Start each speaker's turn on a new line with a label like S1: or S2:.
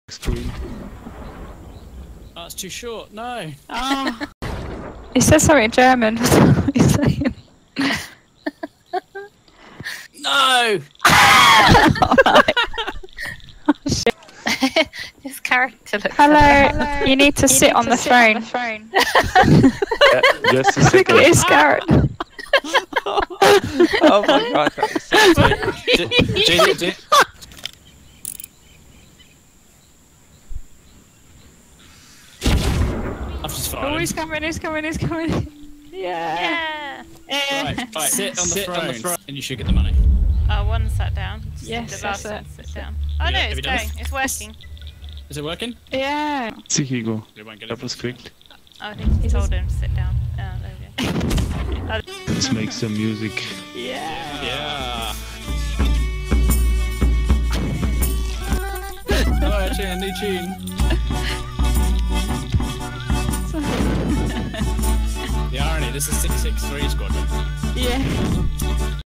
S1: Screen.
S2: Oh, it's too short. No.
S3: Oh. He says something in German. He's saying.
S2: No!
S3: Oh, shit.
S4: His character looks
S3: Hello. You need to sit on the throne.
S1: Yeah, just a
S3: Look
S1: second.
S3: at his carrot.
S1: Oh my god.
S2: I've just
S3: Oh,
S2: fired
S3: he's
S2: him.
S3: coming, he's coming, he's coming. Yeah.
S4: Yeah.
S2: Right, sit on the throne and you should get the money.
S4: Oh, one sat down.
S3: Yes,
S4: The last
S3: that's
S4: one
S3: it.
S4: sit down. Oh
S2: Yeah,
S4: no,
S2: have
S4: it's
S2: you done
S4: going.
S2: it?
S4: It's working.
S2: Is it working?
S3: Yeah.
S1: See, here you go.
S2: It won't get
S1: That
S2: it.
S1: was quick.
S4: Oh, I think you told him to sit down. Oh, there we go. Oh,
S1: Let's make some music.
S3: Yeah.
S2: Yeah. Oh, actually, a new tune. The irony, this is 663 Squadron.
S3: Yeah.